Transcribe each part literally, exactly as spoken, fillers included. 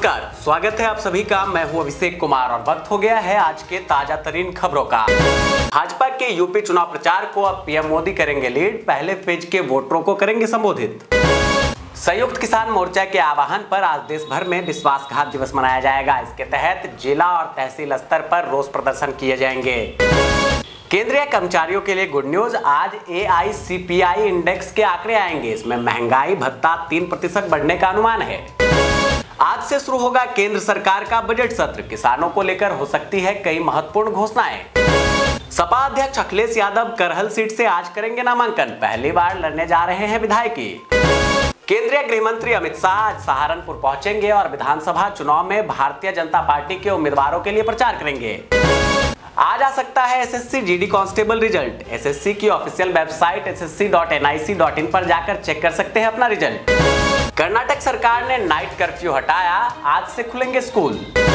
नमस्कार, स्वागत है आप सभी का। मैं हूं अभिषेक कुमार और वक्त हो गया है आज के ताजा तरीन खबरों का। भाजपा के यूपी चुनाव प्रचार को अब पीएम मोदी करेंगे लीड, पहले फेज के वोटरों को करेंगे संबोधित। संयुक्त किसान मोर्चा के आह्वान पर आज देश भर में विश्वासघात दिवस मनाया जाएगा। इसके तहत जिला और तहसील स्तर पर रोष प्रदर्शन किए जाएंगे। केंद्रीय कर्मचारियों के लिए गुड न्यूज, आज ए आई सी पी आई इंडेक्स के आंकड़े आएंगे। इसमें महंगाई भत्ता तीन प्रतिशत बढ़ने का अनुमान है। आज से शुरू होगा केंद्र सरकार का बजट सत्र, किसानों को लेकर हो सकती है कई महत्वपूर्ण घोषणाएं। सपा अध्यक्ष अखिलेश यादव करहल सीट से आज करेंगे नामांकन, पहली बार लड़ने जा रहे हैं विधायकी। केंद्रीय गृह मंत्री अमित शाह आज सहारनपुर पहुंचेंगे और विधानसभा चुनाव में भारतीय जनता पार्टी के उम्मीदवारों के लिए प्रचार करेंगे। आज आ सकता है S S C G D constable result. S S C की official website S S C dot N I C dot in पर जाकर चेक कर सकते हैं अपना रिजल्ट। कर्नाटक सरकार ने नाइट कर्फ्यू हटाया, आज से खुलेंगे स्कूल।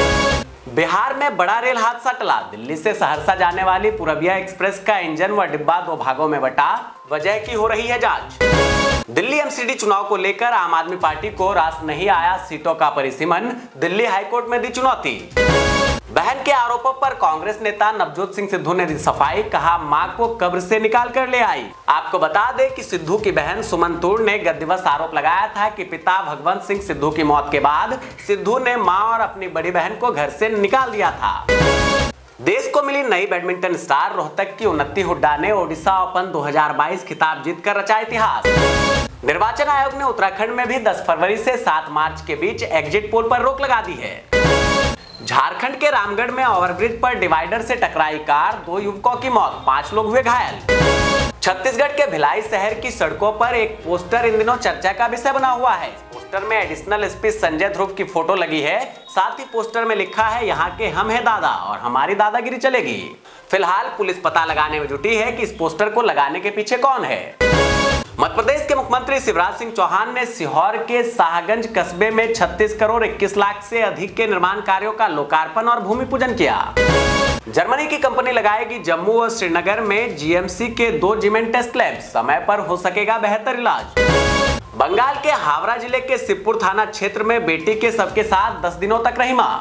बिहार में बड़ा रेल हादसा टला, दिल्ली से सहरसा जाने वाली पूरबिया एक्सप्रेस का इंजन व डिब्बा दो भागों में बटा, वजह की हो रही है जांच। दिल्ली एम सी डी चुनाव को लेकर आम आदमी पार्टी को रास नहीं आया सीटों का परिसीमन, दिल्ली हाईकोर्ट में दी चुनौती। बहन के आरोपों पर कांग्रेस नेता नवजोत सिंह सिद्धू ने दी सफाई, कहा मां को कब्र से निकाल कर ले आई। आपको बता दें कि सिद्धू की बहन सुमन तूर ने गत दिवस आरोप लगाया था कि पिता भगवंत सिंह सिद्धू की मौत के बाद सिद्धू ने मां और अपनी बड़ी बहन को घर से निकाल दिया था। देश को मिली नई बैडमिंटन स्टार, रोहतक की उन्नति हुड्डा ने ओडिशा ओपन दो हज़ार बाईस खिताब जीतकर रचा इतिहास। निर्वाचन आयोग ने उत्तराखंड में भी दस फरवरी से सात मार्च के बीच एग्जिट पोल पर रोक लगा दी है। झारखंड के रामगढ़ में ओवरब्रिज पर डिवाइडर से टकराई कार, दो युवकों की मौत, पांच लोग हुए घायल। छत्तीसगढ़ के भिलाई शहर की सड़कों पर एक पोस्टर इन दिनों चर्चा का विषय बना हुआ है। पोस्टर में additional S P Sanjay Dhruv की फोटो लगी है, साथ ही पोस्टर में लिखा है यहाँ के हम है दादा और हमारी दादागिरी चलेगी। फिलहाल पुलिस पता लगाने में जुटी है कि इस पोस्टर को लगाने के पीछे कौन है। मध्य प्रदेश के मुख्यमंत्री शिवराज सिंह चौहान ने सीहोर के शाहगंज कस्बे में छत्तीस करोड़ इक्कीस लाख से अधिक के निर्माण कार्यों का लोकार्पण और भूमि पूजन किया। जर्मनी की कंपनी लगाएगी जम्मू और श्रीनगर में जी एम सी के दो जीमेंट टेस्ट लैब, समय पर हो सकेगा बेहतर इलाज। बंगाल के हावड़ा जिले के शिवपुर थाना क्षेत्र में बेटी के शव के साथ दस दिनों तक रही मां।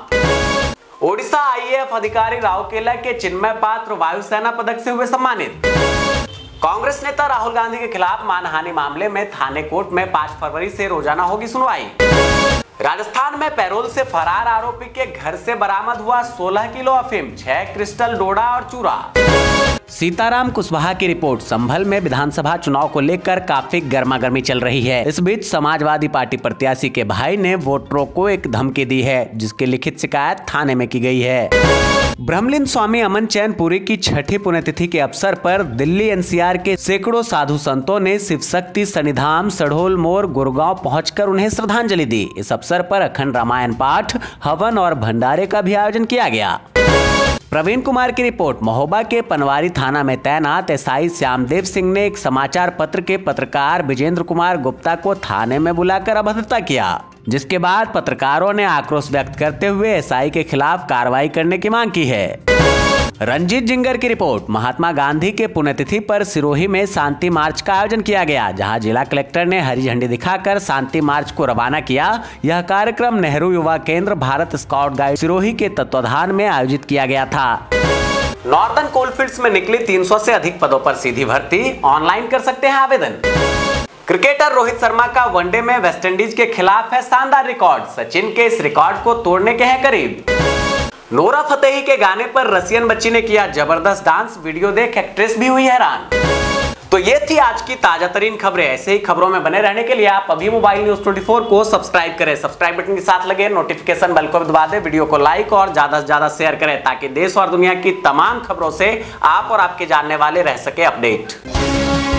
ओडिशा आई ए एफ अधिकारी राउरकेला के चिन्मय पात्र वायुसेना पदक से हुए सम्मानित। कांग्रेस नेता राहुल गांधी के खिलाफ मानहानि मामले में थाने कोर्ट में पाँच फरवरी से रोजाना होगी सुनवाई। राजस्थान में पैरोल से फरार आरोपी के घर से बरामद हुआ सोलह किलो अफीम, छह क्रिस्टल डोडा और चूरा। सीताराम कुशवाहा की रिपोर्ट, संभल में विधानसभा चुनाव को लेकर काफी गर्मागर्मी चल रही है। इस बीच समाजवादी पार्टी प्रत्याशी के भाई ने वोटरों को एक धमकी दी है, जिसकी लिखित शिकायत थाने में की गई है। ब्रह्मलीन स्वामी अमन चैन पुरी की छठी पुण्यतिथि के अवसर पर दिल्ली एन सी आर के सैकड़ों साधु संतों ने शिव शक्ति सन्निधाम सड़ोल मोड़ गुड़गांव पहुंचकर उन्हें श्रद्धांजलि दी। इस अवसर पर अखंड रामायण पाठ, हवन और भंडारे का भी आयोजन किया गया। प्रवीण कुमार की रिपोर्ट, महोबा के पनवारी थाना में तैनात एस आई श्यामदेव सिंह ने एक समाचार पत्र के पत्रकार विजेंद्र कुमार गुप्ता को थाने में बुलाकर अभद्रता किया, जिसके बाद पत्रकारों ने आक्रोश व्यक्त करते हुए एस आई के खिलाफ कार्रवाई करने की मांग की है। रंजीत जिंगर की रिपोर्ट, महात्मा गांधी के पुण्यतिथि पर सिरोही में शांति मार्च का आयोजन किया गया, जहां जिला कलेक्टर ने हरी झंडी दिखाकर शांति मार्च को रवाना किया। यह कार्यक्रम नेहरू युवा केंद्र भारत स्काउट गाइड सिरोही के तत्वाधान में आयोजित किया गया था। नॉर्दर्न कोलफील्ड्स में निकली तीन सौ से अधिक पदों पर सीधी भर्ती, ऑनलाइन कर सकते हैं आवेदन। क्रिकेटर रोहित शर्मा का वनडे में वेस्टइंडीज के खिलाफ है शानदार रिकॉर्ड, सचिन के इस रिकॉर्ड को तोड़ने के हैं करीब। नोरा फतेही के गाने पर रसियन बच्ची ने किया जबरदस्त डांस, वीडियो देख एक्ट्रेस भी हुई हैरान। तो ये थी आज की ताजा तरीन खबरें। ऐसे ही खबरों में बने रहने के लिए आप अभी मोबाइल न्यूज चौबीस को सब्सक्राइब करें, सब्सक्राइब बटन के साथ लगे नोटिफिकेशन बेल को दबा दें, वीडियो को लाइक और ज्यादा से ज्यादा शेयर करें, ताकि देश और दुनिया की तमाम खबरों से आप और आपके जानने वाले रह सके अपडेट।